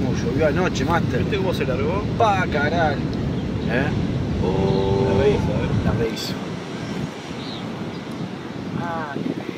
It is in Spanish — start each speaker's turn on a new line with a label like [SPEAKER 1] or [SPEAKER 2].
[SPEAKER 1] como llovió anoche, Master.
[SPEAKER 2] ¿Viste cómo se largó?
[SPEAKER 1] Pa, caral. Oh,
[SPEAKER 2] La rehizo,
[SPEAKER 1] la rehizo. Ah,